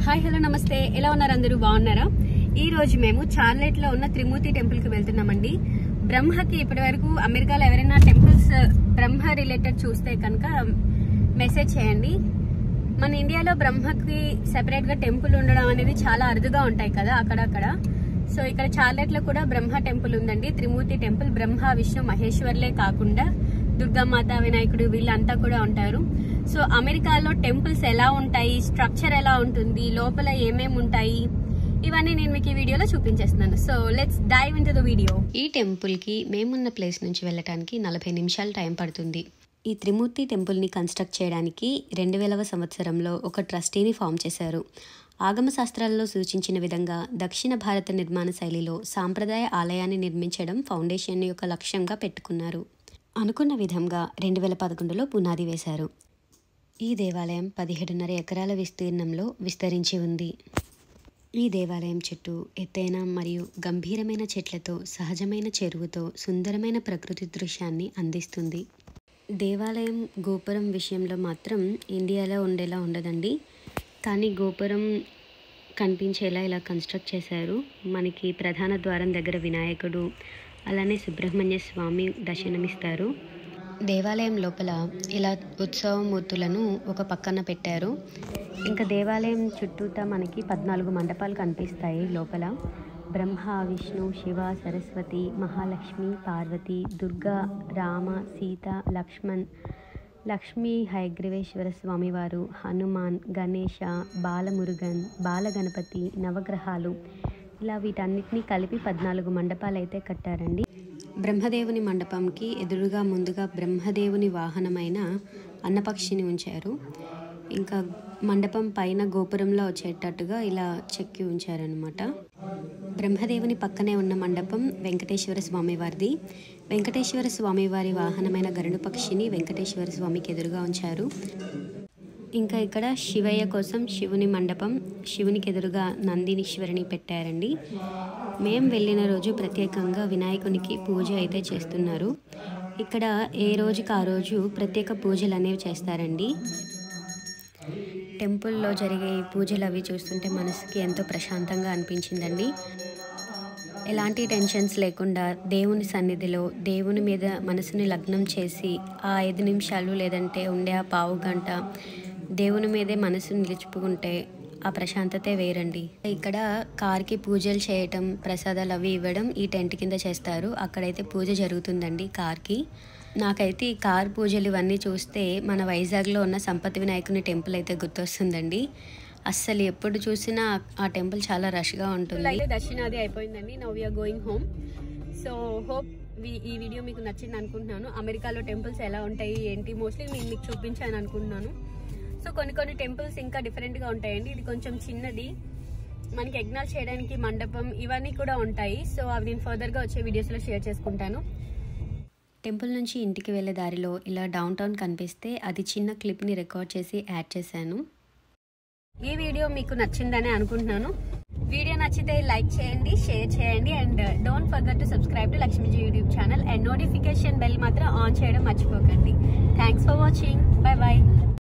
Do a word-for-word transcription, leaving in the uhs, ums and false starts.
Hi hello నమస్తే, ఎలా ఉన్నారు అందరూ? బాగున్నారా? ఈ రోజు మేము చార్లెట్ లో ఉన్న త్రిమూర్తి టెంపుల్ కి వెళ్తున్నామండి. బ్రహ్మకి ఇప్పటి వరకు అమెరికాలో ఎవరైనా టెంపుల్స్ బ్రహ్మ రిలేటెడ్ చూస్తే కనుక మెసేజ్ చేయండి. మన ఇండియాలో బ్రహ్మకి సెపరేట్ గా టెంపుల్ ఉండడం అనేది చాలా అరుదుగా ఉంటాయి కదా అక్కడక్కడ. సో ఇక్కడ చార్లెట్ లో కూడా బ్రహ్మ టెంపుల్ ఉందండి, త్రిమూర్తి టెంపుల్. బ్రహ్మ విష్ణు మహేశ్వర్లే కాకుండా దుర్గామాత, వినాయకుడు వీళ్ళంతా కూడా ఉంటారు. సో అమెరికాలో టెంపుల్స్ ఎలా ఉంటాయి, స్ట్రక్చర్ ఎలా ఉంటుంది, లోపల ఏమేమి ఉంటాయి, ఇవన్నీ నేను మీకు ఈ వీడియోలో చూపించేస్తున్నాను. So let's dive into the video. ఈ టెంపుల్ కి మేమున్న ప్లేస్ నుంచి వెళ్ళటానికి నలభై నిమిషాలు టైం పడుతుంది. ఈ త్రిమూర్తి టెంపుల్ని కన్స్ట్రక్ట్ చేయడానికి రెండు వేలవ సంవత్సరంలో ఒక ట్రస్టీని ఫామ్ చేశారు. ఆగమ శాస్త్రాల్లో సూచించిన విధంగా దక్షిణ భారత నిర్మాణ శైలిలో సాంప్రదాయ ఆలయాన్ని నిర్మించడం ఫౌండేషన్ యొక్క లక్ష్యంగా పెట్టుకున్నారు. అనుకున్న విధంగా రెండు వేల పదకొండులో పునాది వేశారు. ఈ దేవాలయం పదిహేడున్నర ఎకరాల విస్తీర్ణంలో విస్తరించి ఉంది. ఈ దేవాలయం చుట్టూ ఎత్తైన మరియు గంభీరమైన చెట్లతో, సహజమైన చెరువుతో సుందరమైన ప్రకృతి దృశ్యాన్ని అందిస్తుంది. దేవాలయం గోపురం విషయంలో మాత్రం ఇండియాలో ఉండేలా ఉండదండి, కానీ గోపురం కనిపించేలా ఇలా కన్స్ట్రక్ట్ చేశారు. మనకి ప్రధాన ద్వారం దగ్గర వినాయకుడు, అలానే సుబ్రహ్మణ్య స్వామి దర్శనమిస్తారు. దేవాలయం లోపల ఇలా ఉత్సవమూర్తులను ఒక పక్కన పెట్టారు. ఇంకా దేవాలయం చుట్టూతా మనకి పద్నాలుగు మండపాలు కనిపిస్తాయి. లోపల బ్రహ్మ, విష్ణు, శివ, సరస్వతి, మహాలక్ష్మి, పార్వతి, దుర్గా, రామ, సీత, లక్ష్మణ్, లక్ష్మీ హయగ్రీవేశ్వర స్వామివారు, హనుమాన్, గణేష, బాలమురుగన్, బాలగణపతి, నవగ్రహాలు, ఇలా వీటన్నిటినీ కలిపి పద్నాలుగు మండపాలు అయితే కట్టారండి. బ్రహ్మదేవుని మండపంకి ఎదురుగా ముందుగా బ్రహ్మదేవుని వాహనమైన అన్నపక్షిని ఉంచారు. ఇంకా మండపం పైన గోపురంలో వచ్చేటట్టుగా ఇలా చెక్కి ఉంచారనమాట. బ్రహ్మదేవుని పక్కనే ఉన్న మండపం వెంకటేశ్వర స్వామి వారిది. వెంకటేశ్వర స్వామి వారి వాహనమైన గరుడ పక్షిని వెంకటేశ్వర స్వామికి ఎదురుగా ఉంచారు. ఇంకా ఇక్కడ శివయ్య కోసం శివుని మండపం, శివునికి ఎదురుగా నందినీశ్వరిని పెట్టారండి. మేము వెళ్ళిన రోజు ప్రత్యేకంగా వినాయకునికి పూజ అయితే చేస్తున్నారు. ఇక్కడ ఏ రోజుకి ఆ రోజు ప్రత్యేక పూజలు అనేవి చేస్తారండి. టెంపుల్లో జరిగే పూజలు అవి చూస్తుంటే మనసుకి ఎంతో ప్రశాంతంగా అనిపించిందండి. ఎలాంటి టెన్షన్స్ లేకుండా దేవుని సన్నిధిలో దేవుని మీద మనసుని లగ్నం చేసి ఆ ఐదు నిమిషాలు లేదంటే ఉండే ఆ పావు గంట దేవుని మీదే మనసు నిలుచుకుంటే ఆ ప్రశాంతతే వేరండి. ఇక్కడ కార్కి పూజలు చేయటం, ప్రసాదాలు అవి ఇవ్వడం ఈ టెంట్ కింద చేస్తారు. అక్కడైతే పూజ జరుగుతుందండి కార్కి. నాకైతే ఈ కార్ పూజలు ఇవన్నీ చూస్తే మన వైజాగ్లో ఉన్న సంపత్ వినాయకుని టెంపుల్ అయితే గుర్తొస్తుందండి. అస్సలు ఎప్పుడు చూసినా ఆ టెంపుల్ చాలా రష్గా ఉంటుంది. దర్శనాది అయిపోయిందండి. Now we are going home. So hope ఈ వీడియో మీకు నచ్చింది అనుకుంటున్నాను. అమెరికాలో టెంపుల్స్ ఎలా ఉంటాయి ఏంటి మోస్ట్లీ నేను మీకు చూపించాను అనుకుంటున్నాను. సో కొన్ని కొన్ని టెంపుల్స్ ఇంకా డిఫరెంట్గా ఉంటాయండి. ఇది కొంచెం చిన్నది, మనకి యజ్ఞాలు చేయడానికి మండపం ఇవన్నీ కూడా ఉంటాయి. సో అవి నేను ఫర్దర్గా వచ్చే వీడియోస్లో షేర్ చేసుకుంటాను. టెంపుల్ నుంచి ఇంటికి వెళ్ళే దారిలో ఇలా డౌన్ టౌన్ కనిపిస్తే అది చిన్న క్లిప్ని రికార్డ్ చేసి యాడ్ చేశాను. ఈ వీడియో మీకు నచ్చిందని అనుకుంటున్నాను. వీడియో నచ్చితే లైక్ చేయండి, షేర్ చేయండి, and don't forget to subscribe to లక్ష్మీజీ YouTube channel. And notification bell మాత్రం ఆన్ చేయడం మర్చిపోకండి. Thanks for watching. Bye bye.